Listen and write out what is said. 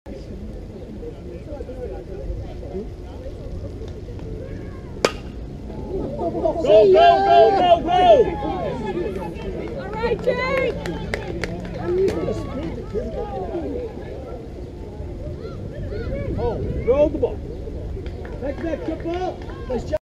Go, go, go, go, go! All right, Jake! Oh, throw the ball. Back to back, football. Nice job.